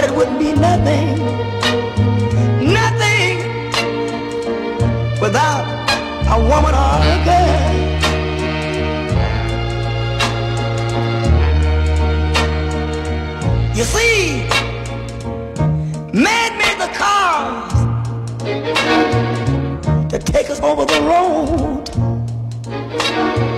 it wouldn't be nothing, nothing without a woman or a girl. You see, man made the cars to take us over the road.